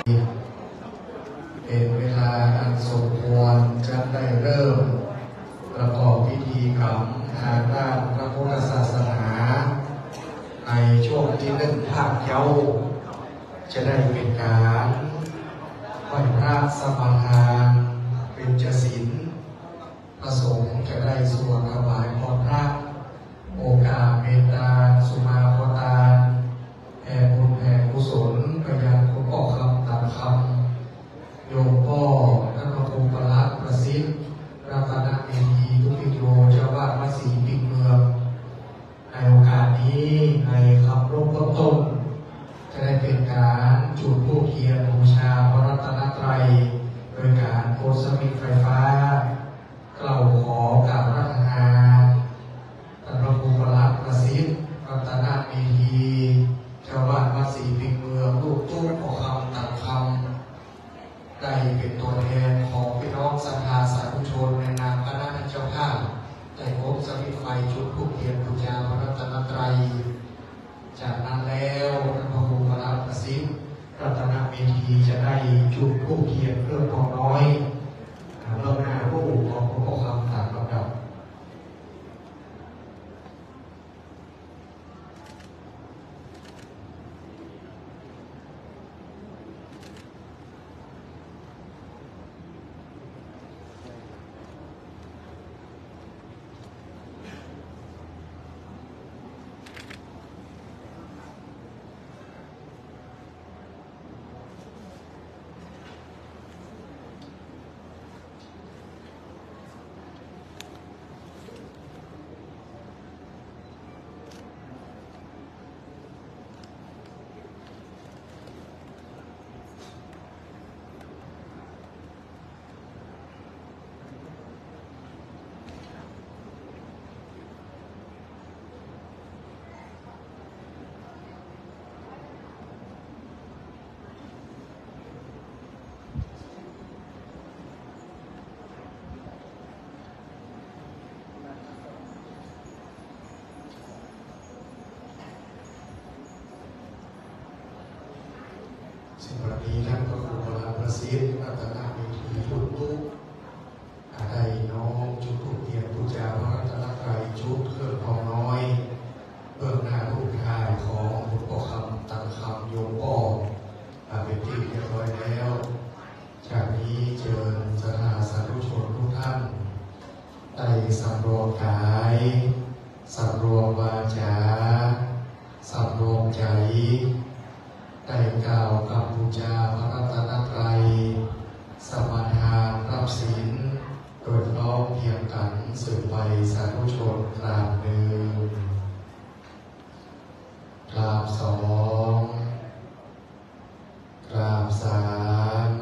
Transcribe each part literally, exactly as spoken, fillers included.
เป็นเวลาอันสมควรจะได้เริ่มประกอบพิธีกรรมทางด้านพระพุทธศาสนาในช่วงที่หนึ่งภาคเย้าจะได้เป็นการไหว้พระสมาทานเป็นเจศีลพระสงฆ์จะได้สวดถวายพรพระโอกาสเมตตาสุมาโคตาแผ่บุญแผ่กุศลไปยังคุณพ่อคำตามคำโยมพ่อท่านพระครูประหลัดประสิทธิ์รัตนเมธีทุกิโยเจ้าวาดวัดศรีปิงเมืองในโอกาสนี้ในคำร่มต้นต้นจะได้เป็นการจุดธูปเทียนบูชาพระรัตนตรัยโดยการโพสต์สวิตช์ไฟฟ้ากล่าวขอกราบรัตนาท่านพระครูประหลัดประสิทธิ์รัตนเมธีเจ้าวาดวัดศรีปิงเมืองลูกตุ้มขอคำตัดคำได้เป็นตัวแทนของพี่น้องศรัทธาสาธุชนในนามคณะเจ้าภาพได้พบสวิตช์ไฟจุดธูปเทียนบูชาพระรัตนตรัยจากนั้นแล้วท่านพระครูประหลัดประสิทธิ์รัตนเมธีจะได้จุดธูปเทียนเพื่อพอน้อยเริ่มหน้ารูปของพระพุทธคำตามลำดับสิ่งเหล่านี้ท่านพระครูประหลัดประสิทธิ์รัตนเมธีจุดธูปอะไรน้องจุดธูปเทียนบูชาพระรัตนตรัยจุดเครื่องพอน้อยเบื้องหน้ารูปถ่ายของหลวงพ่อคำตังคำโยมพ่อเป็นที่เรียบร้อยแล้วจากนี้เชิญศรัทธาสาธุชนทุกท่านได้สำรวมกายสำรวมวาจาสำรวมใจได้กล่าวคำบูชาพระรัตนตรัยสมาทานรับศีลโดยพร้อมเพียงกันสืบไปสาธุชนกราบหนึ่งกราบสองกราบสาม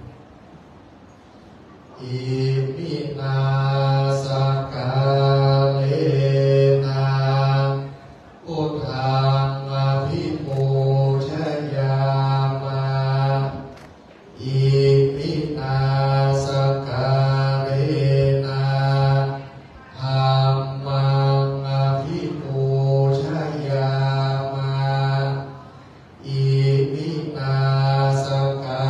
อิมินาสกาเลนะพุทธังอภิปูชยามะอิมินาสกาเลนะธัมมังอภิปูชยามะอิมินาสกา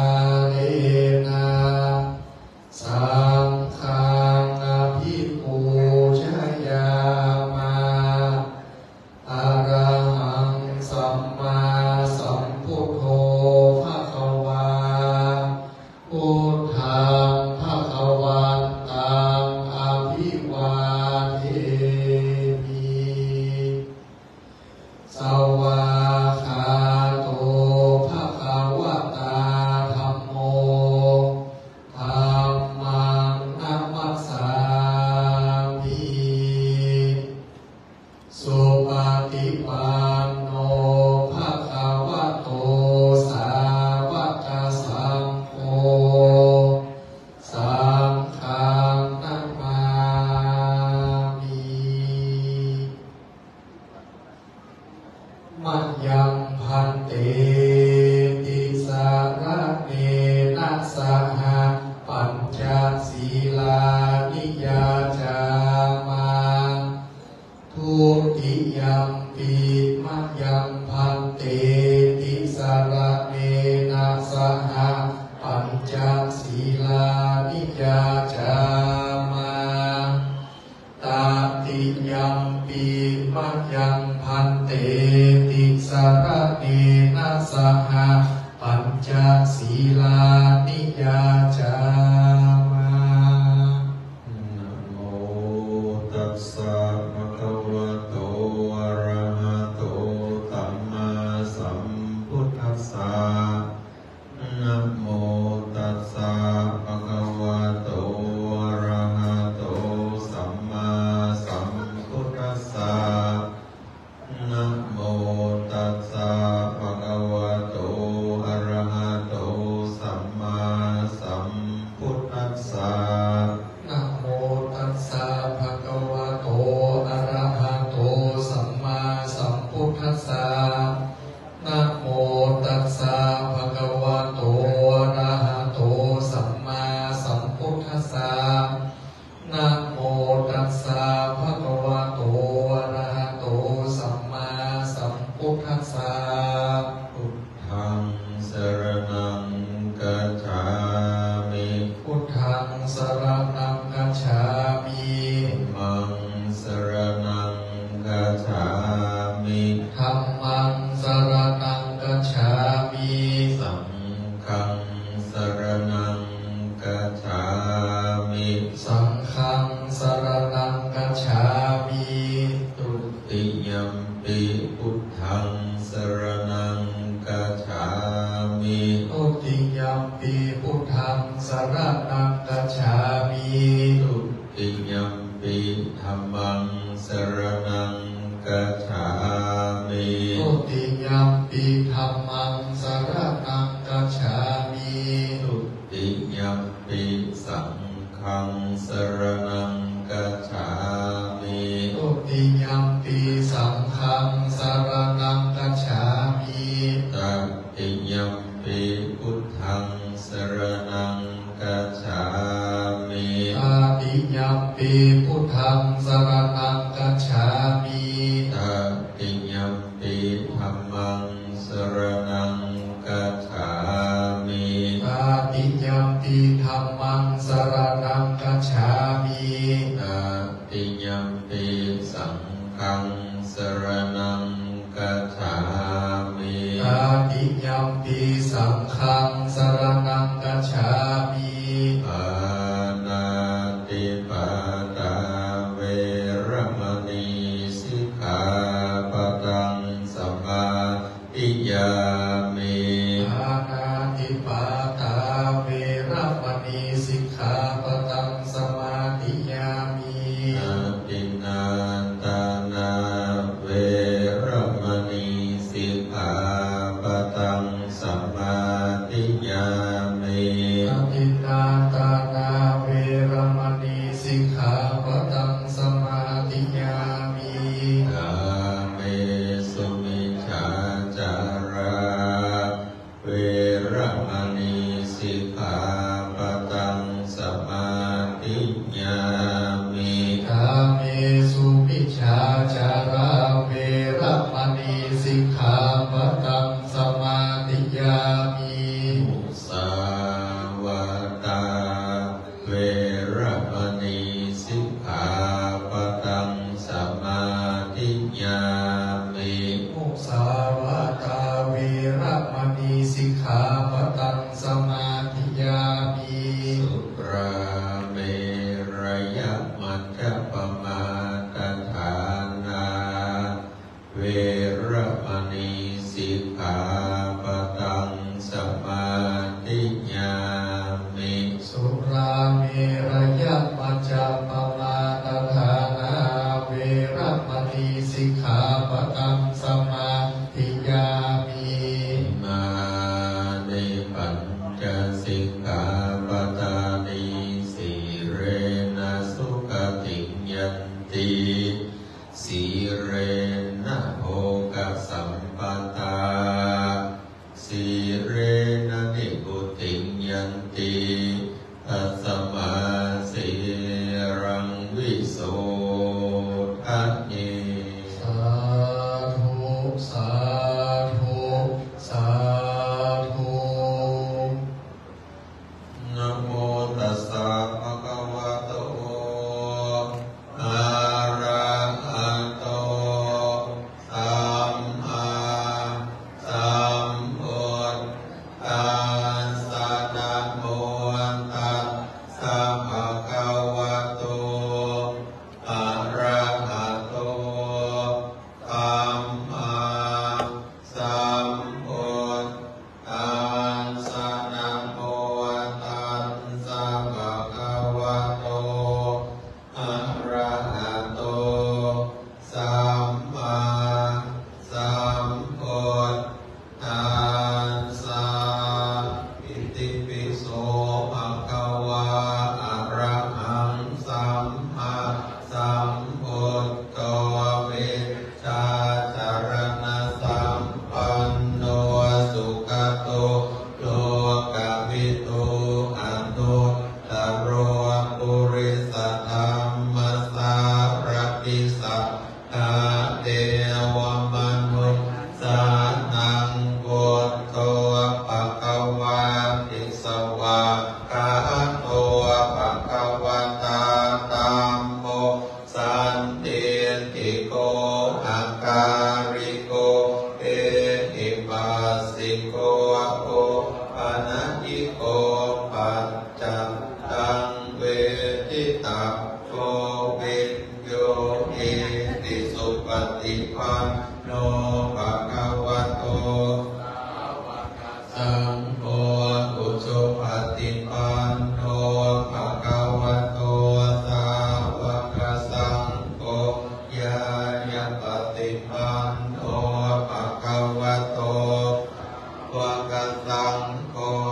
ฆังสรณังกัจฉามิสังฆังสรณังกัจฉามิตุติยัมปิพุทธังสรณังกัจฉามิตุติยัมปิพุทธังสรณังกัจฉามิตุติยัมปิธัมมังสรณังกัจฉามิตุติยัมปิธัมมังสรณังกัจฉามิตุติยัมปิสังฆังสรณังกัจฉามิตุติยัมปิสังฆังสรณังกัจฉามิตติยัมปิพุทธังสรณังกัจฉามิตติยัมปิพุทธังสรณังกัจฉามิตติยัมปิธัมมังสรณังกัจฉามิตติยัมปิธัมมังสรณังกัจฉามิตติยัมปิสังฆังสรณังกัจฉามิตติยัมปิสังฆังสรณังกัจฉามิปานาติปาตาเวรมณีสิกขาปะทังสมาธิยามิปานาติปาตาเวรมณีสิกขาปะทังสมาธิยามิอาทินนาทานาเวรมณีสิกขาปะทังสมาธิยามิอาทินนาทานาเวรมณีสิกขาปะทังสมาธิยามิกาเมสุมิจฉาจาราเวรมณีสิกขาปะทังสมาธิยามิกาเมสุมิจฉาจาราเวรมณีสิกขาปะทังสมาธิยามิมุสาวาตาเวรมณีสิกขาปะทังสมาธิยามิมุสาวาตาเวรมณีสิกขาปะทังสมาธิยามิสุราเมรยมัจจปมาทฐานาเวรมณีสิกขาปะทังสมาธิยามิสุราเมรยมัจจปมาทฐานาเวรมณีสิกขาปะทังสมาธิยามิมานิปัญจสิกขาปทานิสีเรนะสุขติยันติสีเรนะโภคสัมปทาสีเรนะนิพุติยันติตัสมาสีรังวิโสทันเยสาธุสาธุสาธุนะโมตัสสะภะคะวะโตอะระหะโตสัมมาสัมพุทธัสสะนะโมตัสสะภะคะวะโตอะระหะโตสัมมาสัมพุทธัสสะนะโมตัสสะภะคะวะโตอะระหะโตสัมมาสัมพุทธัสสะอิติปิโสภะคะวะอะระหังสัมมาสัมพุทโธเวชาจารณะสัมปันโนสุขโตโลกวิทูอนุตตโรปุริสธรรมสารติสัทธาเทวมนุษย์สานังพุทโธภะคะวะติสวะกะโตภะคะวะตาธัมโมสันติติโกอาการิโกเอหิปัสสิโกโอปะนะ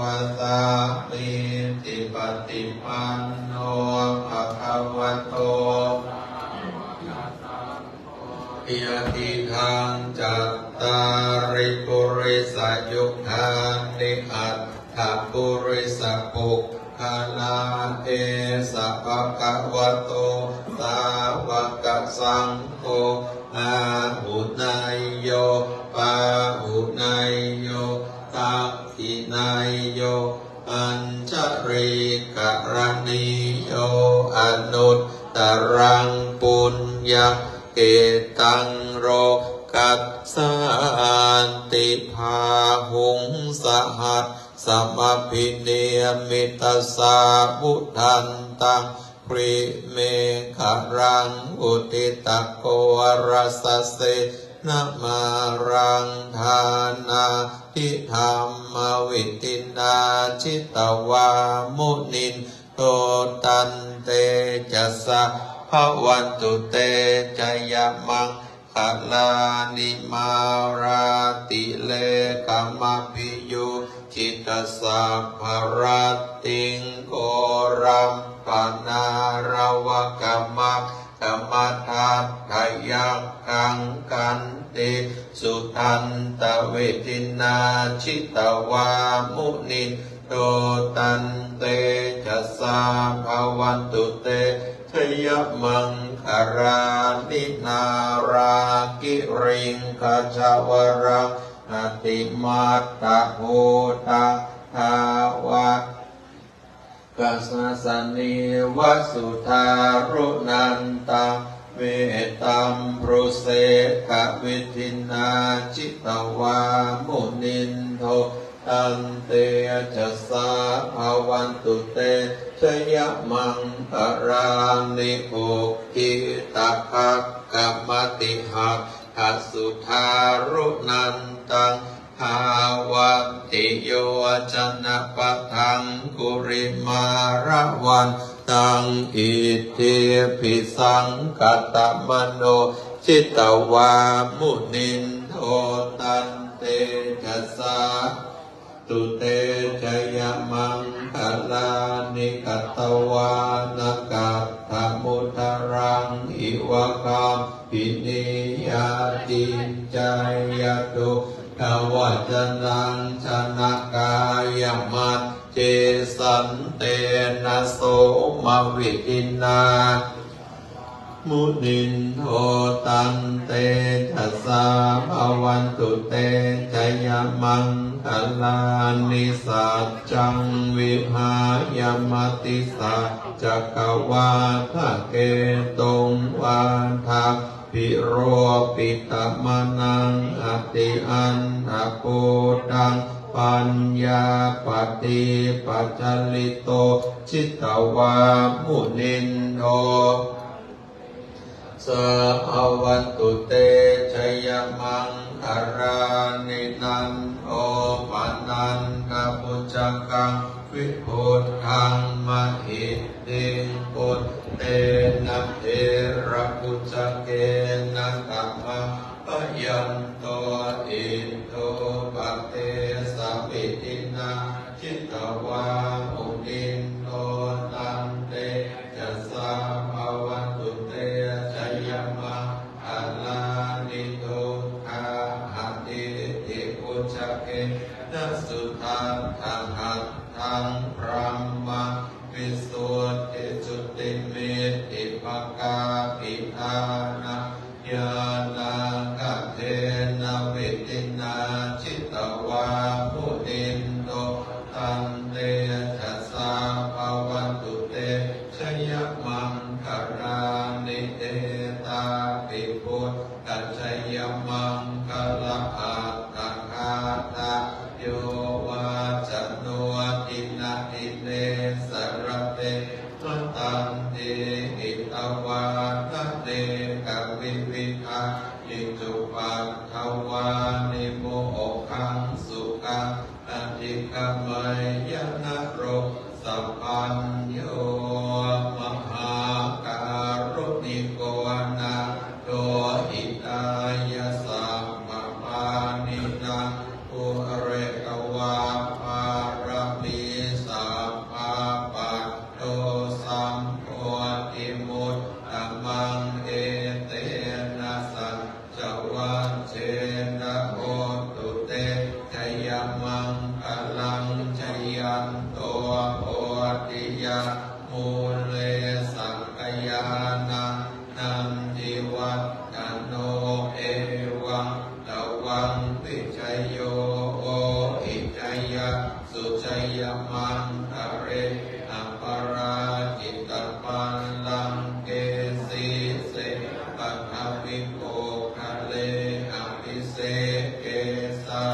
สามิติปฏิปันโนภะคะวะโตยะติทังจัตตาริปุริสยุคธานิอัตถปุริสปุคคลาเอสะภะคะวะโตสาวกสังโฆอาหุนายโยปาหุนายโยตักขินายโยอัญชริกรณีโยอนุตตรังปุญญเกตังโรกัสสานติภาหุงสหัสสัมภิเนมิตาสาบุทันตังปริเมฆรังอุติตะโกรสเสนะมารังทานาทิธรรมวิตินาจิตวามุนินโตตันเตจัสสะภวันตุเตจยมังคลานิมาราติเลกามพิยุจิตสัพพรติงโกรัมปนารวกรรมะกรรมทัตถยักขังกันติสุทันตเวทินาชิตวามุนินโตตันเตจัสสะภวันตุเตชยมังคารานินารากิริงคาชาวรังอติมาตะโหตาทาวะกัสสนิวัสุธารุนันตังเวตัมปรุเสกวิทินาจิตวามุนินโทตันเตจัสสะภวันตุเตชยมังคารานิโภคิตาคักกรรมติหักขัสสุธารุนันตังภาวันติโยจนะปะทังกุริมาระวันตังอิทธิภิสังกัตตมโนจิตวามุนินโทตันเตจัสสะตุเตชยมังคลานิกัตตวานกัตถมุตรังอิวะคัมปินิยติจายตุทวัจนังชนะกายมัจเจสันเตนะโสมวิทินามุนินโทตันเตจัสสะภวันตุเตชยมังคลานิสัจจังวิหายมติสัจจกวาทะเกตุงวาทะปิโรปิตมนังอติอันทะโพตังปัญญาปฏิปัจจลิโตจิตวามุนินโทสะวันตุเตชยมังคารานินันโอปนันทปุจจกังวิพุทธังมหิติปุตเตนะเทระปุจจเกนะกัมมะปะยันโตอินโทปะเตสะวิตินาจิตวามุนินโตตันเตจัสสะภวันตุเตชยมังคลานิโตคาหติติปุจจเกนะสุทันทังหัตถังพรัมมะวิสุทธิจุติเมติภกาปิทานะญาณังกัตเถนะวิตินาจิตวามุนินโตตันเตจัสสะภวันตุเตชยมังคารานิเตตาปิพุทธชยมังคลาอัตถคาตาโยวาจโนทินาทิเนสรเตตันเตอิตวาทะเตกวิวิภาอิจุปัฏฐวานิโมขังสุขังอธิกามยนะโรสัพพัญโยมหาการุณิโกนาโตอิตายะสัมปานินาภูเรกวาภารมิชัยมังคะเรอัปปราจิตปัลลังเกสีเสปัทวิโกคะเลอภิเสเกสา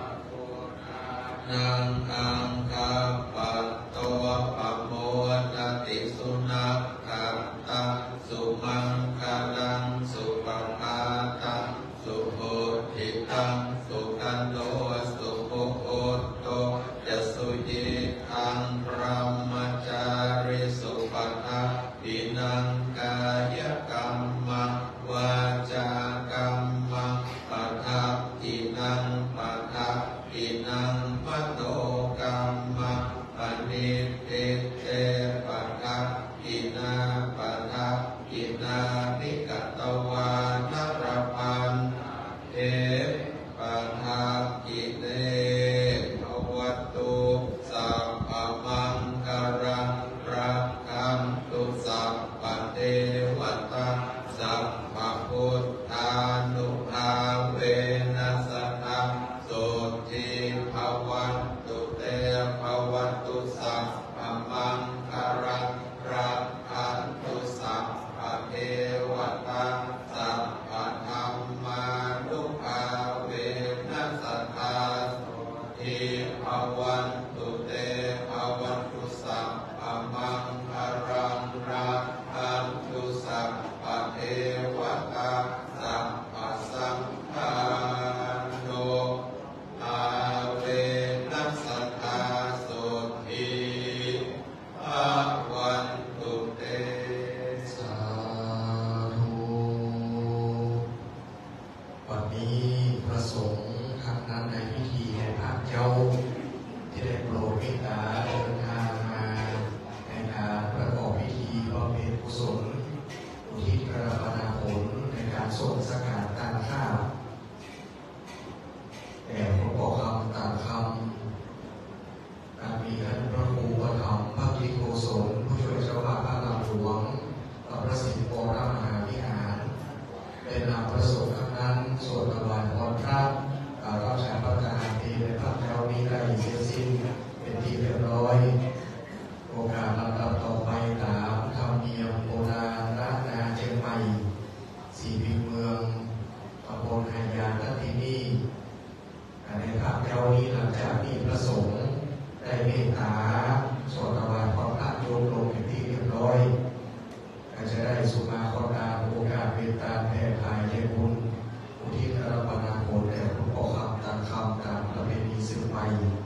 นังอังคาปัตโตปโมทติสุนัขขันตังสุมังคลังสุปภาตังสุโหติตังสุขันโตสุโภโหโตยัสสุยิทังพรหมจาริสุปทัพปินังกายกรรมังวาจากรรมังปัทถปินังปัทถปินังมโนกรรมังปณิทิเตปัทถปินาปัทถปินานิกตวานรพันเอปัทถปิเตภวัตตุสัพพมังคารังรักขันตุสัพพเทวตาสัพพพุทธานุภาเวนัสสะโสทิภวันตุเตภวันตุสัพพมังคารังรักขันตุสัพพเทวตาสัพพธรรมานุภาเวนัสสะโสทิภวันตุเตภวันตุสัพพมังคารังรักขันตุสัพพเทวตาสัพพสัมปันโนอาเวนัสสะโสทิภวันตุเตสาธุวันนี้พระสงฆ์ท่านนั้นในพิธีแห่งพระเจ้าที่ได้โปรดเมตตาเดินทางมาในการประกอบพิธีบำเพ็ญกุศลอุทิศพระบารผลในการส่งสการตานข้าวแด่หลวงพ่อคำตามคำการมีท่านพระครูประธรรมพระภิกขุสงฆ์ผู้ช่วยเจ้าภาพพระนามหลวงพระประสิทธิ์โบราณมหาวิหารเป็นนามประสงค์ทั้งนั้นสวดถวายพรพระการรับใช้พระทหารที่ในพระเจ้านี้ได้เสร็จสิ้นเป็นที่เรียบร้อยโอกาสลำดับต่อไปตามธรรมเนียมโบราณล้านนาเชียงใหม่สี่ปีเมืองตำบลหายานและที่นี่ในพระเจ้านี้หลังจากมีพระสงฆ์ได้เมตตาสวดถวายพรพระโยมลงเป็นที่เรียบร้อยก็จะได้สุมาขอตามโอกาสเมตตาแผ่ทายเยบุญอุทิศรับปนาผลแด่หลวงพ่อคำตามคำตามประเพณีสืบไป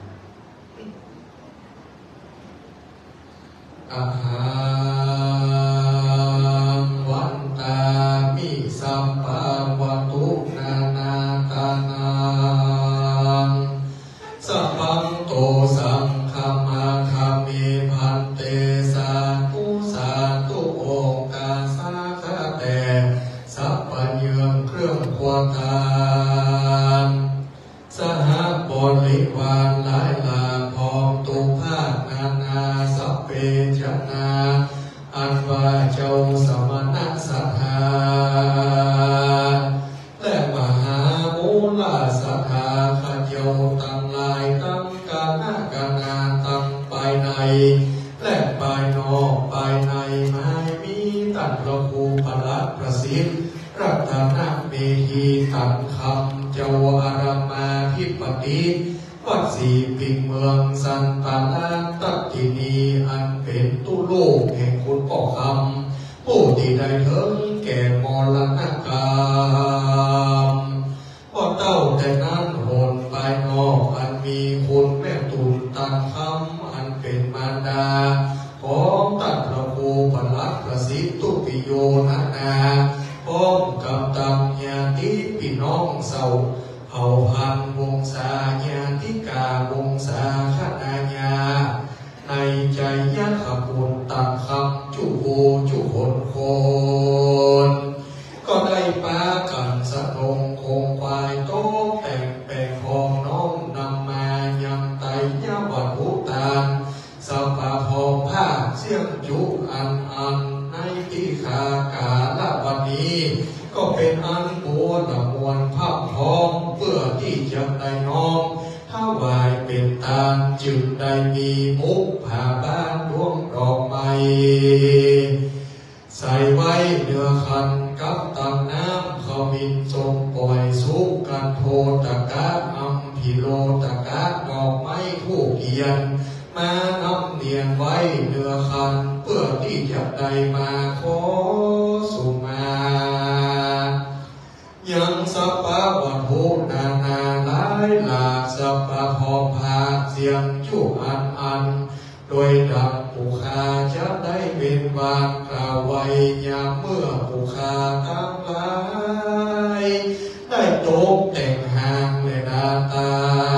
อาหารวันตามิสัมปาวตุนานาตานังสัพพังโตสังฆมาคามิพันเตสาธุสาธุโอกาสาคาเตสัพพเยืองเครื่องควรทานสหบริวารหลายลาพร้อมตุภาคนานาสัพเพชนาอันว่าเจ้าสมณะสัทธาและมหามูลสัทธาขเจ้าตั้งหลายตั้งกาณกานาตั้งภายในและภายนอกภายในไม่มีตัณพระภูพละประสิทธิ์รัตนเมธีตันคำเจ้าอารามาธิปติวัดสีปิงเมืองสันตาลาตัตินีอันเป็นตุโลกแห่งคุณพ่อคำผู้ที่ได้ถึงแก่มรณกรรมว่าเต้าแต่นั้นโหนภายนอกอันมีคุณแม่ตุลตันคำอันเป็นมารดาของตันพระภูพละประสิทธุปิโยนานาพร้อมกับตำญาติพี่น้องเศร้าเผ่าพันธุ์วงศาญาติกาวงศาคณาญาในใจยักขบุญตังคำจุโวจุขนโคนก็ได้ปากันสนงคงควายโต๊ะแต่งแปลงพองน้องนำมายังไตยาวัดหุตานสัพพะพองผ้าเสี่ยงจุอันอันในที่ขากาละวันนี้ก็เป็นอันบัวละมวลภาพพร้อมเพื่อที่จะได้น้อมถวายเมเป็นตาจึงได้มีมุกผ้าบ้านดวงดอกไม้ใส่ไว้เนื้อคันกับตังน้ำเขาบินทรงปล่อยสุกกันโทตะกะอัมพิโลตะกะดอกไม้ทูกเทียนมานำเนียนไว้เนื้อคันเพื่อที่จะได้มาขอสุมายังสัพพะวัตถุนานาหลายหลากสัพพะหอภาเสียงจุอันอันโดยดังปุคาจะได้เป็นบานกล่าวไว้ยามเมื่อปุคาทั้งหลายได้ตกแต่งหางและดาตา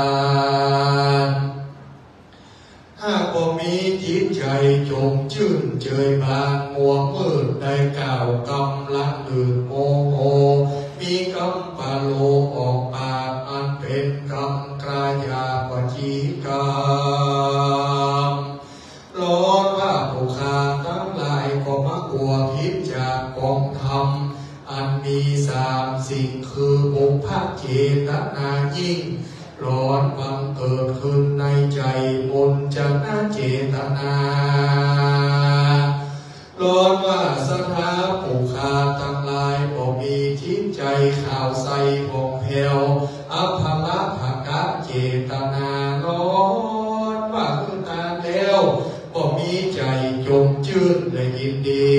หากบ่มีจิตใจจงชื่นเจยบานมัวมืดได้กล่าวกำลังอื่นโมโหมีกำปะโลออกปากอันเป็นกำกรายาปจีกามร้อนว่าผู้ขาทั้งหลายก็มักกลัวพิษจากกองธรรมอันมีสามสิ่งคือบุพเจตนายิ่งร้อนบังเกิดขึ้นในใจบนจะน่าเจตนาร้อนว่าสถาผู้ขาทั้งหลายบ่มีจิตใจข่าวใสผ่องแผ้วอภละภกะเจตนาร้อนว่าคือตาแล้วบ่มีใจจงชื่นและยินดี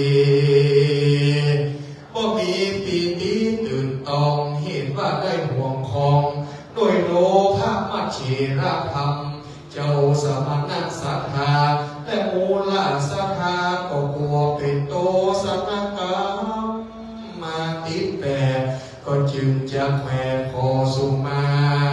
บ่มีปีติตื่นตองเห็นว่าได้ห่วงคองโดยโลภะมัจเฉระธรรมเจ้าสมณะศรัทธาและมูลศรัทธาก็กลัวเป็นโตสนกรรมมาติดแปดก็จึงจะแผ่ขอสุมา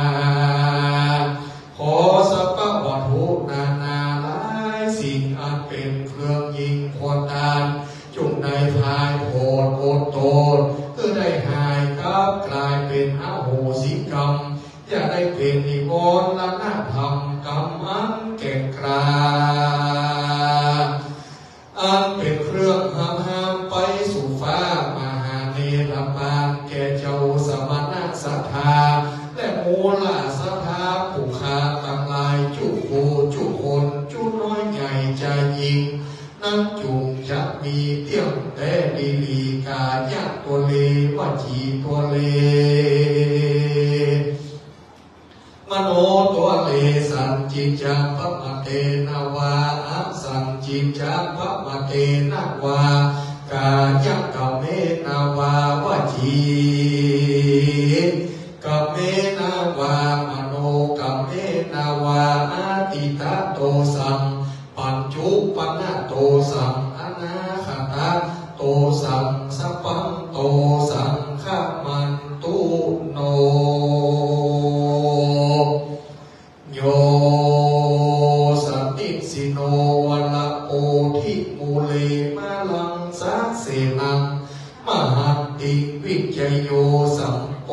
ขอสัพพะวัตถุนานาหลายสิ่งอันเป็นเครื่องยิงควรทานจงได้พายโหดโอดโตนคือได้หายกับกลายเป็นอโหสิกรรมอย่าได้เป็นนิวรณ์ละนาธรรมกรรมอันแก่กล้าอันเป็นเครื่องห้ามห้ามไปสู่ฟ้ามหาเนรบาลแก่เจ้าสมณะศรัทธาและมูลศรัทธาผู้ขาตั้งหลายจุผู้จุคนจุน้อยใหญ่ใจยิงนั่นจุงจะมีเตี้ยงแต่ดีลีกายักตัวเลวจีตัวเลมโนตัวเลสันจิจังพระมเตนาวาอัสันจิจังพระมเตนาวากายักกเมนาวาวจีกเมนาวามโนกเมนาวาอาติตาโตสังปัญจุปนะโตสังอนาคตาโตสังสัพพังโตสังฆมันตุโนโยสันติสิโนวัลโอทิมูเลมาลังสักเสนังมหันติวิจโยสัมโป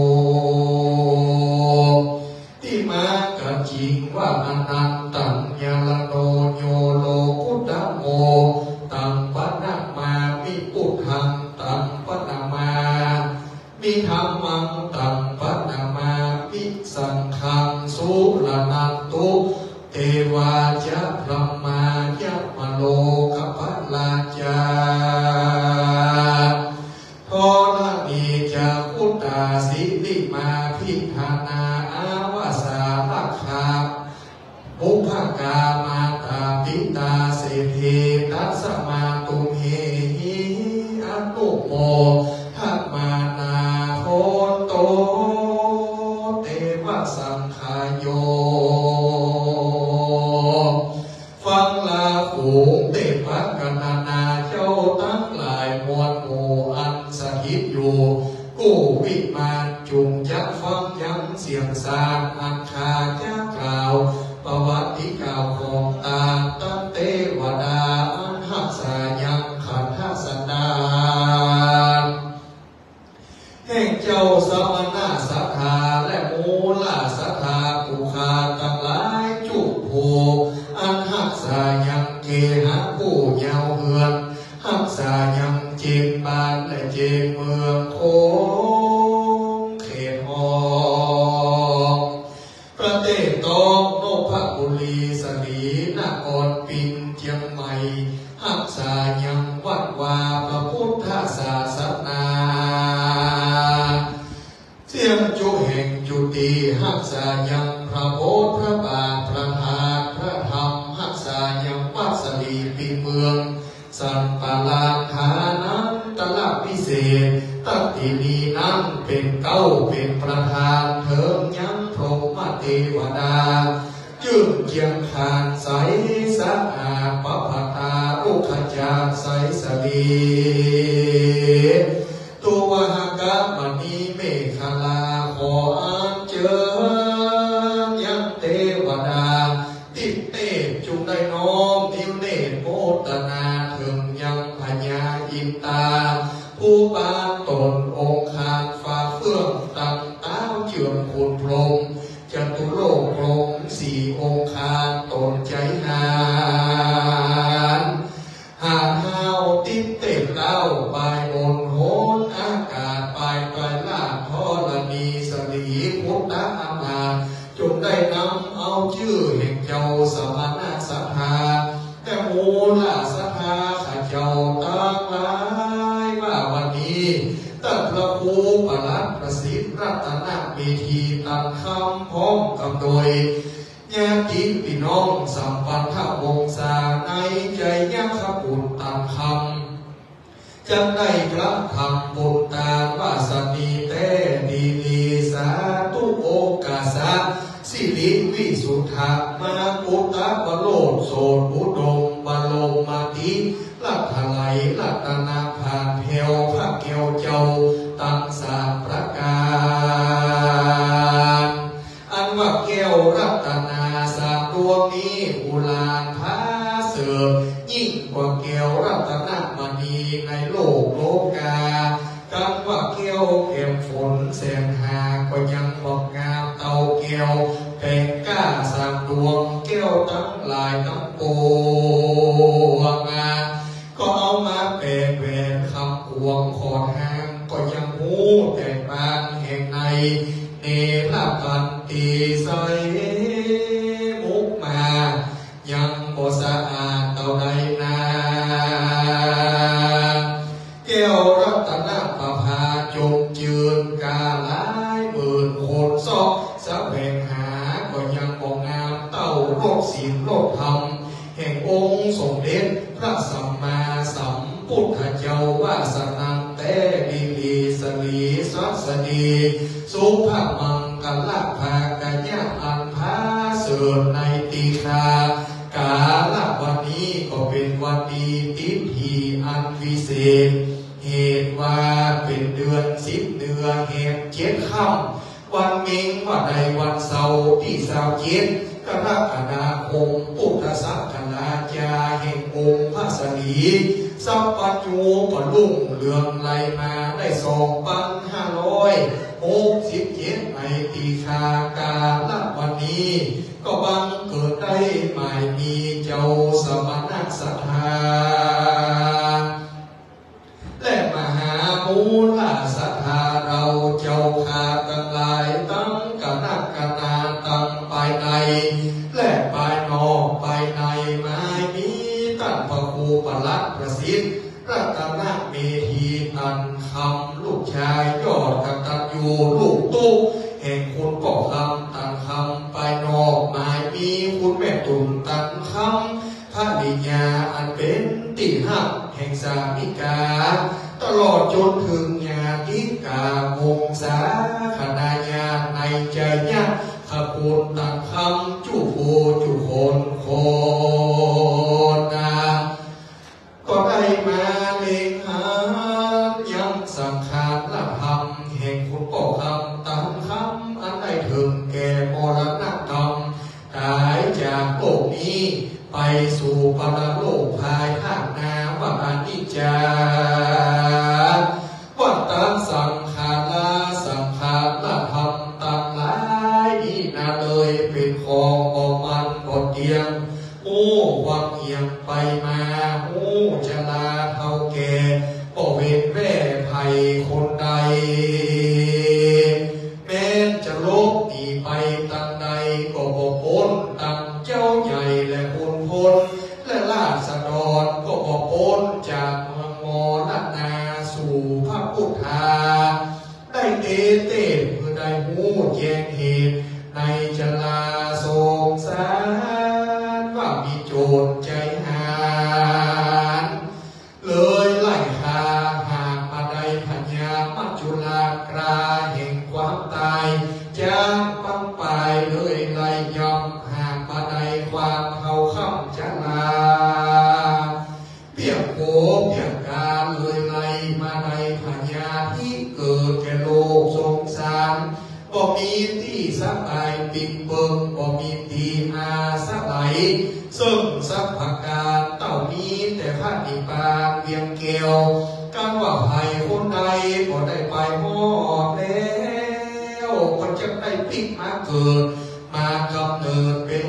ที่มากันจริงว่าอนันตัญญาลโนโยโลกุตโมตังปนะมามิปุถังตังปนะมามิธรรมังตังปนะมามิสังฆังสุรนันตุเทวาจะพรหมายะมโลกภัลลาจาโทนะมีจะพุตตาสิลิมาพิธานาอาวาสาลักขาบุพกามาตาปิตาเสเทตัสมาตุเมหิอนุโมทัตมานาโหโตเทวสังขายโยฟังลาฝูงเทพกนานาเจ้าทั้งหลายมวลหมู่อันสถิตอยู่กู้วิมานจุงยักฟังยังเสียงสารอันคาจะกล่าวประวัติกล่าวของตาตั้งเทวดาอันหักษายังขันธสันดานแห่งเจ้าสมณะศรัทธาและมูลศรัทธาผู้ขาทั้งหลายจุผูอันหักษายังเกหะผู้เยาวเฮือนหักษายังเจมบานและเจมเมืองโคงเขตหองประเทศตสลีนครปินเชียงใหม่หักษายังวัดวาพระพุทธศาสนาเสียงจุแห่งจุติหักษายังพระโพธิพระบาทพระธาตุพระธรรมหักษายังวัดสลีปีเมืองสันปลาฐานั้นตละพิเศษตัตตินีนั้นเป็นเก้าเป็นประธานเถิงยังพรหมเทวดาจึงเกียงคานใสสะอาดปภตาอุคจารใสสลีตัวหกะมณีเมฆลาขออัญเชิญยังเทวดาติดเตจุงได้น้อมนิ้วเนตรโมตนาถึงยังพญาอินตาผู้ปานตนองค์คานฟ้าเฟื่องตั้งเต้าเจือนคุณพรหมจตุโลกพรหมสี่องค์คานตนใจหานหาเท้าติดเต็มเต้าปลายบนโหนอากาศปลายปลายลาดทอรณีสลีพุทธอามาจงได้นำเอาชื่อแห่งเจ้าสมณะสัทธาแต่มูลสัทธาข้าเจ้าตั้งหลายว่าวันนี้ตั้งพระภูปลัดประสิทธิ์รัตนเมธีตัดคำพร้อมกับโดยญาติพี่น้องสัมปันธวงศาในใจยักขบุตรตัดคำจะได้พระธรรมบุตรตาวาสนีเตดีลีสาตุโอกาสะสิริวิสุทธะมาปุตตะบโลดโสดอุดมบรมมาติลัทธไลลัตนาผ่านเพวพระเกียวเจ้าตั้งสามประการอันว่าแก้วรัตนาสามดวงนี้อุลานพาเสือยิ่งกว่าแก้วรัตนมณีในโลกโลกากันว่าแก้วเก็บฝนแสงหาก็ยังบอกงามเตาแก้วเป็นก้าสามดวงแก้วทั้งหลายทั้งปวงมาก็เอามาเป็นแหวนคำควงขอดหางก็ยังหูแต่บางแห่งในเนรกันตีใสมุกมายังบ่สะอาดเต่าใดนาแก้วรัตนประภาจงจืนกาหลายหมื่นคนซอกสะแวงหาก็ยังบ่งามเต้าโรคศีลโรคธรรมแห่งองค์สมเด็จพระสัมมาสัมพุทธเจ้าวาสนังเตดีลีสลีสัสดีสุภมังกลภากัญญาอันพาเสื่อในตีคากาลวันนี้ก็เป็นวันดีติธีอันวิเศษเหตุว่าเป็นเดือนสิบเดือนแห่งเจ็ดค่ำวันมิงวันใดวันเสาร์ที่สาวเจ็ดกรกฎาคมพุทธศักราชาแห่งองค์พระสลีสัพพัญญูปลุ่งเรืองไหลมาได้สองพันห้าร้อยหกสิบเจ็ดในตีคากาลวันนี้ก็บังเกิดได้หมายมีเจ้าสมณะสัทธาและมหามูลสัทธาเราเจ้าขาทั้งหลายตั้งกนักกนาตั้งภายในและภายนอกภายในหมายมีตั้งพระครูปลัดประสิทธิ์รัตนเมธีอันคำลูกชายยอดกตัญญูลูกตุ๊กแห่งคุณก่อคำตันคำภายนอกหมายมีคุณแม่ตุ่นตันคำพระดิญาอันเป็นติหักแห่งสามิกาตลอดจนถึงญาติกาวงศาคณาญาในใจญาขบุญตันคำจุโคจุโคนโคนาก็ได้มาเล็งหายังสังขารละธรรมแห่งคุณก่อคำตันคำอันได้ถึงแก่มรณะธรรมตายจากโลกนี้ไปสู่ปรโลกภายภาคหน้าว่าอนิจจาวัฏฏะสังขาราสังขารละธรรมต่างหลายนี้นาเลยเป็นของบ่มันบ่เที่ยงโอ้ความเอียงไปมาโอ้ชราเท่าแก่บ่เว้นแว่ภัยคนใดแม้จะโลกหนีไปตั้งใดก็บ่พ้นตั้งเจ้าใหญ่และคุณพลและราษฎรก็บ่พ้นจากเมืองมอญนาสู่พระพุทธาได้เตเต้เพื่อได้หูแยงเหตุในจลาสงสารว่ามีโจรใจหานเลยไล่คาหากมาได้พญามัจจุราชกราแห่งความตายจางปังไปเลยไล่ยำหากมาได้ความเขาค่ำจลาเปียกโผเปียกการเลยไล่มาได้พญาที่เกิดแก่โลกสงสารบ่มีที่สบายปิงเบิงบ่มีที่อาสะไหลซึ่งสัพพการเต่ามีแต่พระนิพพานเวียงเกลียวการว่าไผ่คนใดบ่ได้ไปหอดแล้วก็จะได้พลิกมาเกิดมากำเนิดเป็น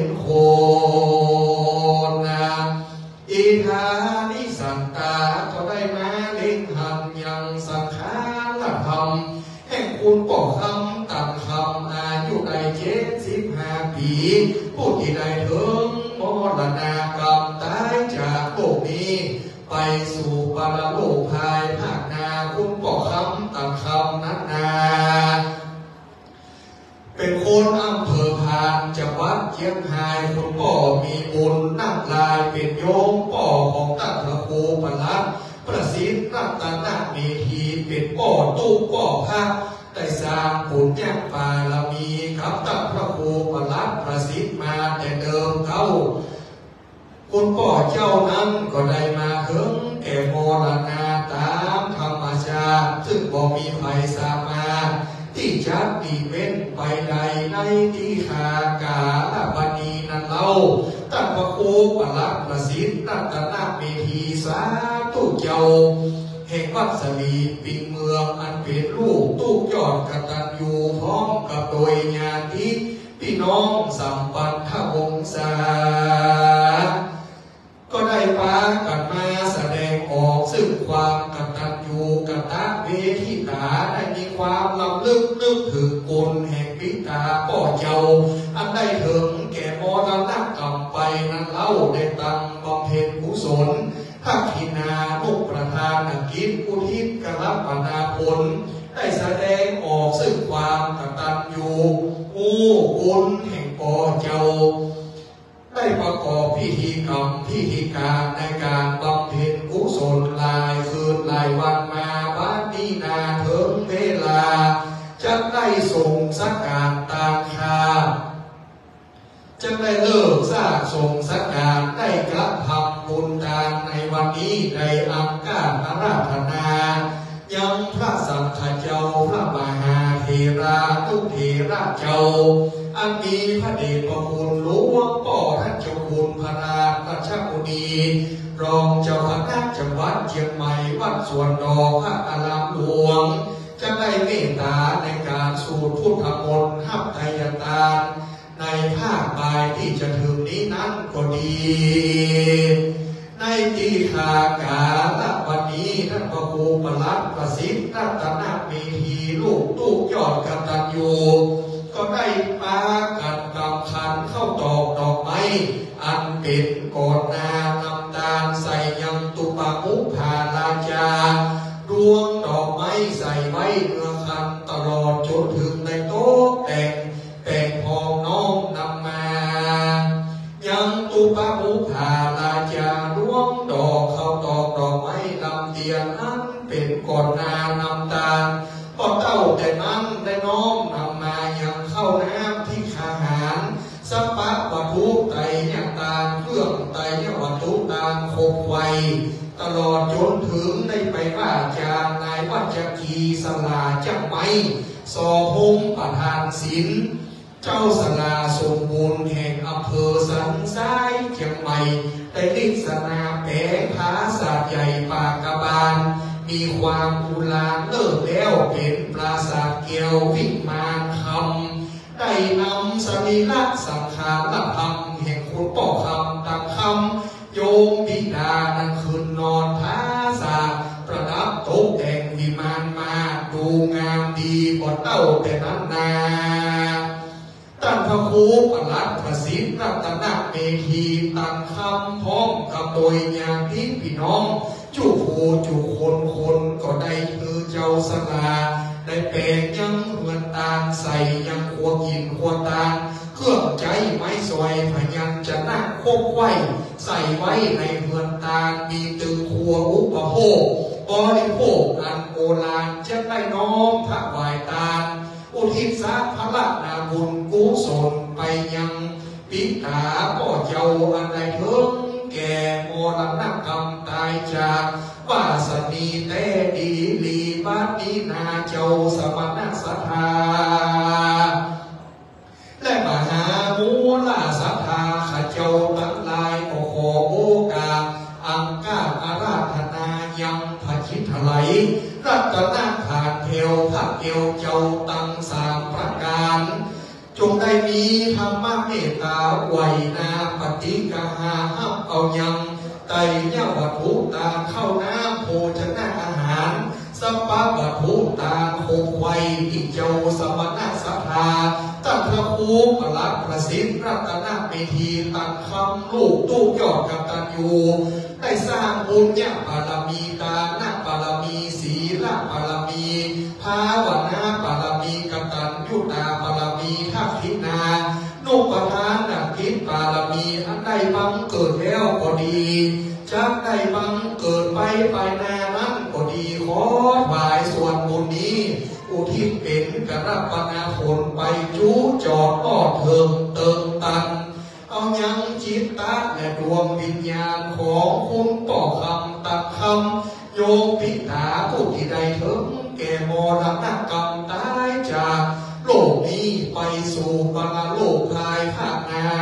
คนนะอิทานิสันตาก็ได้มาเล่งหันยังสังขารธรรมแห่งคุณปอกคำตัดคำอายุได้เจ็ดสิบห้าปีผู้ที่ได้ถึงมรณากรรมตายจากโลกนี้ไปสู่ปรโลกภายภาคนาคุณปอกคำตัดคำนั้นนาเป็นคนอำเภอพานจังหวัดเชียงรายคุณป่อมีบุญนักลายเป็นโยมป่อของตัณฑโคปลัดประสิทธิ์รัตนเมธีเป็นป่อตู้ป่อพระได้สร้างบุญญาบารมีกับตัณฑโคปลัดประสิทธิ์มาแต่เดิมเขาคุณป่อเจ้านั้นก็ได้มาถึงแก่มรณาตามธรรมชาติซึ่งบ่มีใครสามารถที่จะดีเว้นไปใดในที่ขากาลบณีนั้นเล่าตัณฑโคปลัดประสิทธิ์รัตนเมธีสาธุเจ้าแห่งวัดสลีปิงเมืองอันเป็นลูกตู้ยอดกตัญญูพร้อมกับโดยญาติพี่น้องสัมปันธวงศาก็ได้พากันมาแสดงออกซึ่งความกตัญญูกตเวทิตาได้มีความลำลึกนึกถึงคุณแห่งปิตาป่อเจ้าอันได้ถึงแก่มรณกรรมไปนั้นเล่าได้ตั้งบำเพ็ญกุศลทักขินานุประธานกิจอุทิศกรับปนาผลได้แสดงออกซึ่งความกตัญญูผู้คุณแห่งป่อเจ้าได้ประกอบพิธีกรรมพิธีการในการบำเพ็ญกุศลหลายคืนหลายวันมาบัดนี้นาถึงเวลาจะได้ส่งสักการตามคาจะได้เลิกสร้างส่งสักการได้กระทำบุญทานในวันนี้ในอังการอาราธนายังพระสังฆเจ้าพระมหาเถราทุกเถระเจ้าอันมีพระเดชพระคุณหลวงป่อท่านเจ้าคุณพระราชราชกุณีรองเจ้าคณะจังหวัดเชียงใหม่วัดสวนดอกพระอารามหลวงจะได้เมตตาในการสูตรพุทธมนต์หับไตยตาในภาคบ่ายที่จะถึงนี้นั้นก็ดีในตีขากาลวันนี้ท่านพระครูปลัดประสิทธิ์รัตนเมธีลูกตู้ยอดกตัญญูก็ได้ปากันกำคันเข้าตอกดอกไม้อันเป็นกอดนานำตาลใส่ยังตุปามุภาลาจาดวงดอกไม้ใส่ไว้เนื้อคันตลอดจนถึงในโต๊ะแต่งแต่งพองน้องนำมายังตุปามุภาลาจาดวงดอกเข้าตอกดอกไม้ลำเตียนอันเป็นกอดนานำตาลพอเต้าแต่นั้นได้น้อมนำมายังเข้าน้ำที่ขาหารสัพพะวัตถุไตเนี่ยตาเครื่องไตเนี่ยวัตถุตาคงไวตลอดจนถึงได้ไปว่าจางนายวัจกีสลาจักไม้สอพงประธานศิลป์เจ้าสลาสมบูรณ์แห่งอำเภอสันทรายเชียงใหม่ได้ลิศนาแผงผาศาสตร์ใหญ่ปากกบาลมีความกุลาเลิศแล้วเป็นปราสาทเกียววิมานคำได้นำสรีระสังขารธรรมแห่งคุณป่อคำตังคำโยมบิดานั้นคืนนอนท้าสาประดับตกแต่งวิมานมาดูงามดีบนเต้าแต่นั้นนาตั้งพระครูปลัดประสิทธิ์รัตนเมธีตันคำพ้องกับโดยญาติพี่น้องจุโคจุคนคนก็ได้คือเจ้าสลาได้แปลงยังเหือนตาลใส่ยังควงหินควงตาลเครื่องใจไม้ซอยพยัญชนะคบไว้ใส่ไว้ในเหือนตาลมีตึงครัวอุปโภคบริโภคอันโบราณจะได้น้อมพระวายตาลอุทิศสาพระนาบุญกุศลไปยังปิตาพ่อเจ้าอันใดเถิงแก่โมรณกรรมตายจากวาสนีแต่ดีลีบัดนี้นาเจ้าสมณสัทธาและมหามูลสัทธาข้าเจ้าทั้งหลายขอขอโอกาสอังกาอาราธนายังพระชิตไหลรัตนาขาดเทวพระเกวเจ้าตั้งสามประการจงได้มีธรรมเมตตาไหวนาปฏิกาหาห้ามเอายังไตเย้าวัตถุตาเข้าน้ำโภชนะอาหารสัพพะวัตถุตาโคไว้อิเจ้าสมณสัทธาตั้งพระภูปลัดประสิทธิ์รัตนเมธีตั้งคำลูกตู้ยอดกับตันยูได้สร้างบุญญาบารมีตานาบารมีศีลบารมีภาวนาบารมีกตัญญูตาบารมีทักษิณานุปทานนักกิจบารมีอันใดบังเกิดแล้วก็ดีจากใดบังเกิดไปไปนานั้นก็ดีขอถวายส่วนบุญนี้อุทิศเป็นกระปนาผลไปจูจอดอ้อเทิงเติมตันเอายังจิตตาและดวงวิญญาณของคุณต่อคำตัดคำโยมพิธาผู้ที่ใดถึงแก่มรณกรรมตายจากโลกนี้ไปสู่ปรโลกภายภาคหน้า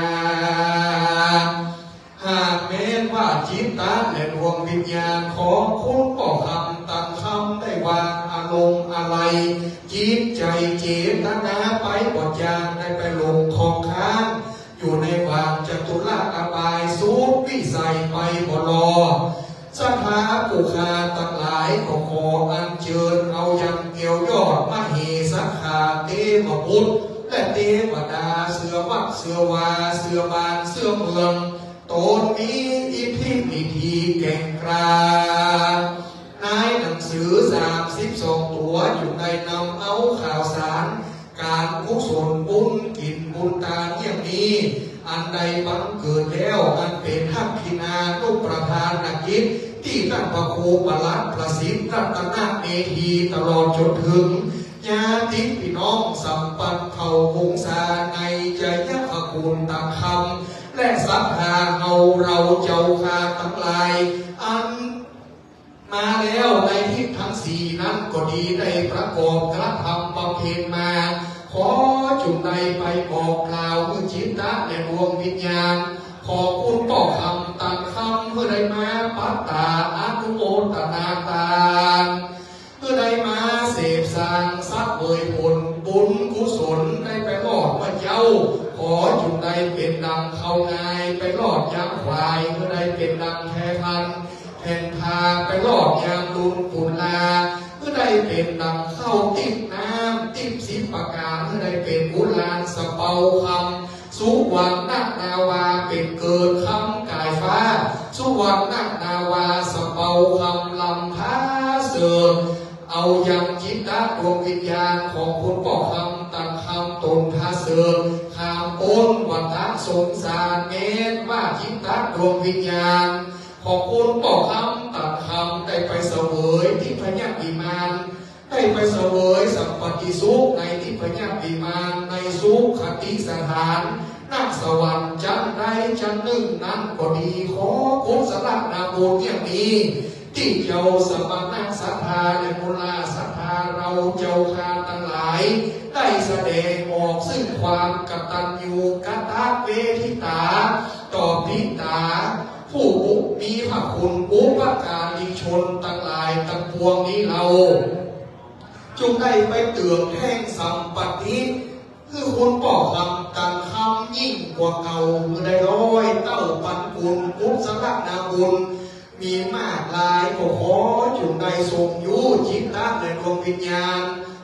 หากแม้นว่าจิตตาและดวงวิญญาณของคุณต่อคำตัดคำได้วางอารมณ์อะไรจิตใจเจตนาไปบทยางได้ไปลงคลองค้างอยู่ในวางจตุราอบายสูบวิสัยไปบลอสถาปุคาตั้งหลายขอขออัญเชิญเอายังเกี่ยวยอดมเหสักขาเทวบุตรและเทวดาเสือวักเสือวาเสือบานเสือเมืองตนมีอิทธิพิธีแก่งกล้านายหนังสือสามสิบสองตัวอยู่ในนำเอาข่าวสารการกุศลบุญกินบุญตาอย่างนี้อันใดบังเกิดแล้วอันเป็นทักษิณานุประธานนักกิจที่ท่านพระครูปลัดประสิทธิ์รัตนเมธีตลอดจนถึงญาติพี่น้องสัมปันเผ่าวงศาในใจยพคุณตามคำและศรัทธาเฮาเราเจ้าคาทั้งหลายอันมาแล้วในทิศทั้งสี่นั้นก็ดีได้ประกอบกระทำบำเพ็ญมาขอจุดใดไปบอกกล่าวเมื่อจิตตะและดวงวิญญาณขอคุณต่อคำตัดคำเมื่อใดมาปัตตาอนุโมทนาตาเมื่อใดมาเสพสางซับเบยผลบุญกุศลได้ไปรอดพระเจ้าขอจุดใดเป็นดังเขางายไปรอดยางควายเมื่อใดเป็นดังแพพันแผ่นพาไปรอดยามดุลปุลาเมื่อใดเป็นดังเข้าติดน้ำติดสิบประการเมื่อใดเป็นบุลานสเปาคำสุวรรณนาวาเป็นเกิดคำกายฟ้าสุวรรณนาวาสเปาคำลำพาเสือเอายังจิตตะดวงวิญญาณของคุณป่อคำตังคำตนพาเสือขามโอนวัฏสงสารเมตว่าจิตตะดวงวิญญาณของคุณป่อคำตัดคำได้ไปเสวยที่พญาวิมานได้ไปเสวยสัมปติสุขในที่พญาวิมานในสุขคติสถานนักสวรรค์จันได้จันหนึ่งนั้นก็ดีขอคุณสละนาบุญอย่างนี้ที่เจ้าสมณศรัทธาและมูลศรัทธาเราเจ้าคาทั้งหลายได้แสดงออกซึ่งความกตัญญูกตเวทิตาต่อพิตาผู้มีพระคุณอุปการิชนทั้งหลายทั้งปวงนี้เราจงได้ไปเตือนแห่งสัมปติคือคุณป่อคำการคำยิ่งกว่าเก่าเมื่อได้ร้อยเต้าปันกุลอุปสรรคนาบุญมีมากลายก็ขอจงได้ทรงอยู่จิตตะและดวงวิญญาณข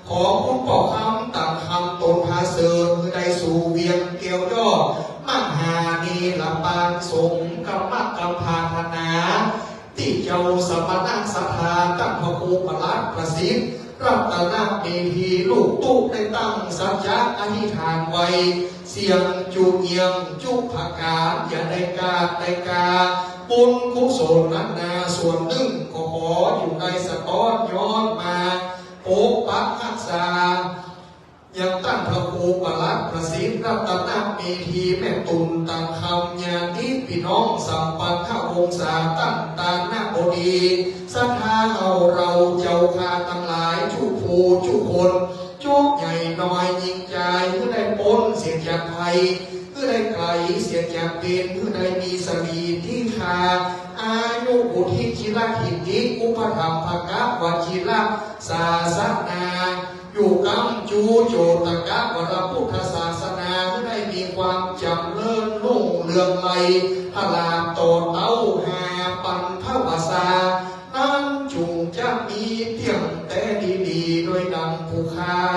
ขอคุณปอกคำต่างคำตนพาเสริญคือได้สู่เวียงเกี่ยวยอดมหานีละปานสงกรรมกรรมพาธนาที่เจ้าสมณะสัทธาตั้งพระครูประหลัดประสิทธิ์รัตนเมธีลูกตุ๊กได้ตั้งสัจจะอธิษฐานไว้เสียงจูเงียงจุกผักกาดอย่าได้กาดได้กาบุญกุศลนั้นนาส่วนหนึ่งก็ขออยู่ในสะท้อนย้อนมาปกปักรักษายังตั้งพระครูประหลัดประสิทธิ์รัตนเมธีแม่ตุนตังคำญาณิพี่น้องสัมปันธวงศาตั้งตาหน้าบดีศรัทธาเอาเราเจ้าข้าทั้งหลายทุกผู้ทุกคนจุกใหญ่น้อยยิ่งใจเพื่อได้พ้นเสียจากภัยเพื่อได้ไกลเสียจากเป็นเพื่อได้มีสรีที่คาอายุอุทิศชิระหินทิอุปธรรมภกะวชิระศาสนาอยู่กัมจูโจตกะวรพุทธศาสนาที่ได้มีความจำเริญรุ่งเรืองไกลพลาโตเต้าหาปันทวสานั้นจุงจะมีเพียงแต่ดีๆโดยดังผู้ค้า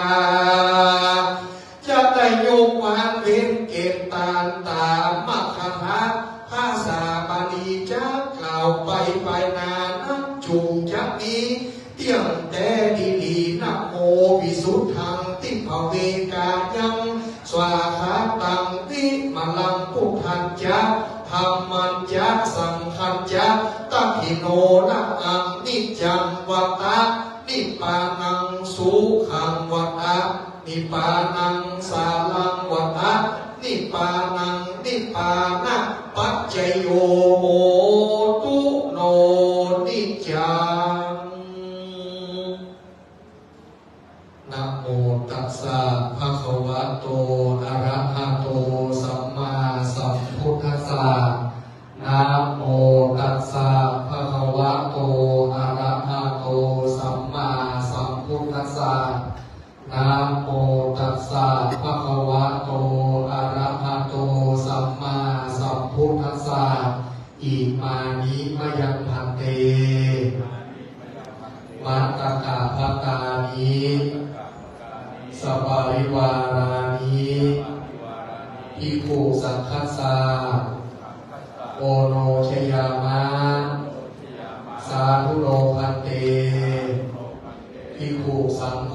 จะได้โยกวานเว้นเกตตานตามมัคคาถาภาษาบาลีจะกล่าวไปไปนานนั้นจุงจะมีเพียงแต่ดีๆนะโมวิสุทธังติภเวกายังสวาคาตังวิมลังพุทธัญจะธรรมันจะสังขัญจะตัพพิโนนะอังนิจังวัตตะนิปานังสุขังวัตตะนิปานังสาลังวัตตะนิปานังนิปานะปัจจโยโหตุโนนิจังนะโมตัสสะภะคะวะโตอะระหะโตสัมมาสัมพุทธัสสะนะโมตัสสะภะคะวะโตอะระหะโตสัมมาสัมพุทธัสสะนะโมตัสสะภะคะวะโตอะระหะโตสัมมาสัมพุทธัสสะอิมานิมะยังพันเตมัตตกะภะกานิสัปปะริวารานิภิกขุสังฆัสสะโอโนชยามะสาธุโลภันเตภิกขุสังโฆ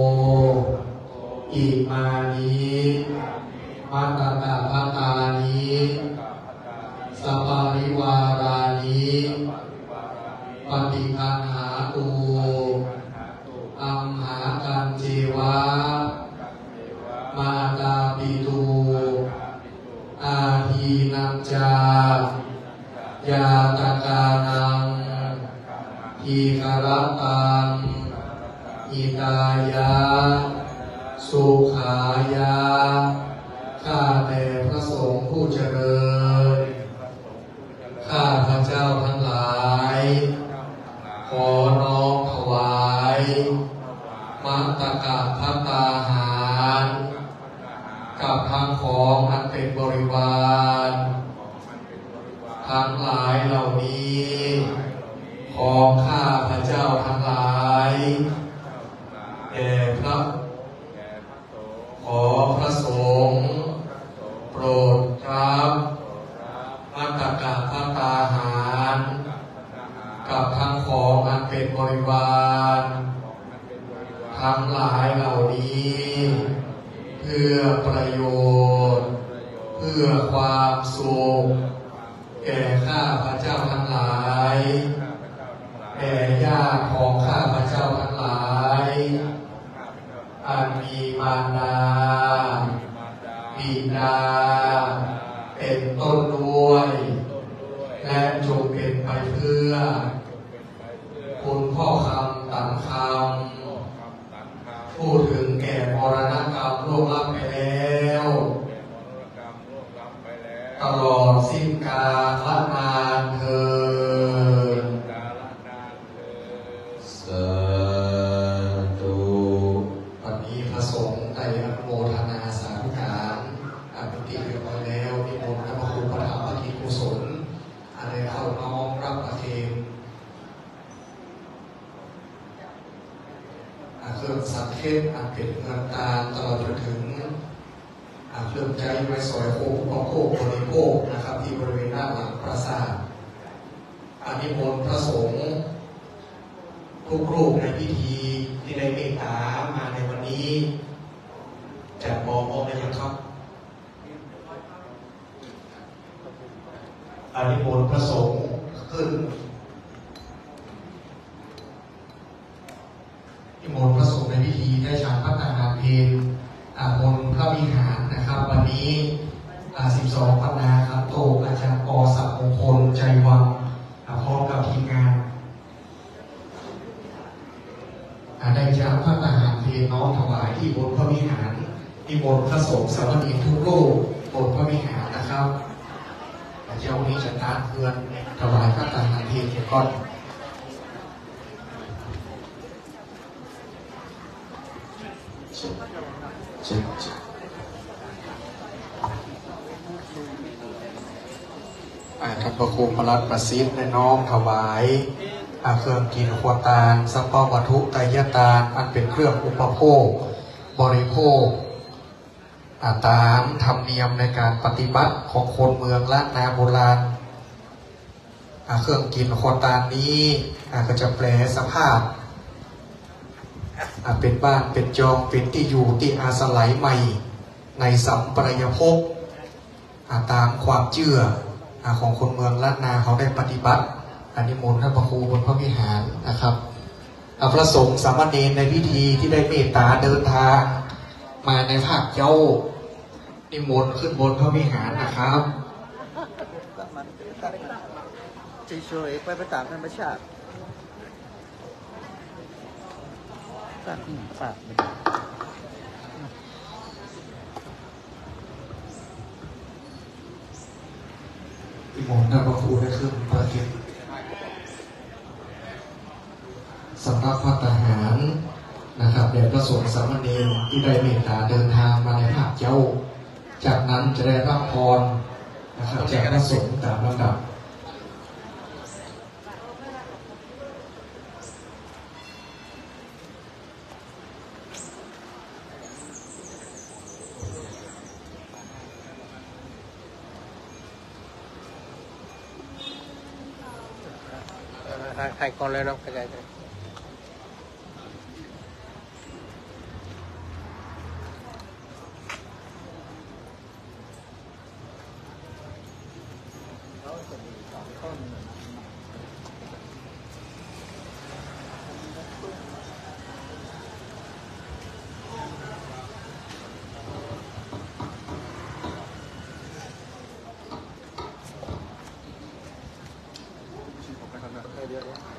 อิมานิมัตตกะภะกานิสัปปะริวารานิปฏิคันหาตุอัมหากันเจวะมาตาปิตุอาทีนังจายาตกานังทีคารตังอิตายะสุขายะข้าแต่พระสงฆ์ผู้เจริญข้าพระเจ้าทั้งหลายขอน้อมถวายมัตตกะภัตตาหารกับทั้งของอันเป็นบริวารทั้งหลายเหล่านี้ของข้าพระเจ้าทั้งหลายแด่พระขอพระสงฆ์โปรดรับมัตตกะภัตตาหารกับทั้งของอันเป็นบริวารทั้งหลายเหล่านี้เพื่อประโยชน์เพื่อความสุขแก่ข้าพระเจ้าทั้งหลายแก่ญาติของข้าพระเจ้าทั้งหลายอันมีมารดาบิดาเป็นต้นด้วยและจงเป็นไปเพื่อคุณพ่อคำตังคำผู้ถึงแก่มรณกรรมล่วงลับไปแล้วตลอดสิ้นกาลนานเถิดสาธุวันนี้พระสงฆ์ได้อนุโมทนาสาธุการอภิติเรียบร้อยแล้วนิมนต์พระครูประธรรมปฏิกุศลอะไรเข้าน้อมรับประเคนเครื่องสังเขช่นอาจเป็นเงินตาลตลอดจนถึงเครื่องใจไม้สอยโคกอุปโภคบริโภคนะครับที่บริเวณด้านหลังปราสาทอานิมนต์พระสงฆ์ทุกรูปในพิธีที่ได้เมตตามาในวันนี้จะบอกออกได้ยังครับอานิมนต์พระสงฆ์ขึ้นนิมนต์พระสงฆ์ในพิธีได้ฉันพระทหารเพลอามนต์พระวิหารนะครับวันนี้สิบสองปันนาครับโตอาจารย์ปอศักดิ์มงคลใจวังพร้อมกับทีมงานได้ฉันพระทหารเพลน้อมถวายที่บนพระวิหารนิมนต์พระสงฆ์สามเณรทุกรูปบนพระวิหารนะครับเจ้าวันนี้จะตามเพื่อนถวายพระทหารเพลก่อนท่านพระครูพระรัตน์ประสิทธิ์ในน้อมถวายเครื่องกินขวดตาลสัพพวัตถุไตรยตาลอันเป็นเครื่องอุปโภคบริโภคตามธรรมเนียมในการปฏิบัติของคนเมืองล้านนาโบราณเครื่องกินขวดตาลนี้ก็จะแปลสภาพเป็นบ้านเป็นจองเป็นที่อยู่ที่อาศัยใหม่ในสัมปรายภพตามความเชื่อของคนเมืองล้านนาเขาได้ปฏิบัติอานิมนต์ท่านพระครูบนพระวิหารนะครับพระสงฆ์สามเณรในพิธีที่ได้เมตตาเดินทางมาในภาคเจ้านิมนต์ขึ้นบนพระวิหารนะครับเฉยๆไปไปตามธรรมชาติฝากฝากนิมนต์ท่านพระครูได้ขึ้นประเคนสำหรับพระทหารนะครับแด่พระสงฆ์สามเณรที่ได้เมตตาเดินทางมาในภาคเจ้าจากนั้นจะได้รับพรนะครับจากพระสงฆ์ตามลำดับถ่ายก่อนเลยเนาะกระจายเลยเดี๋ยว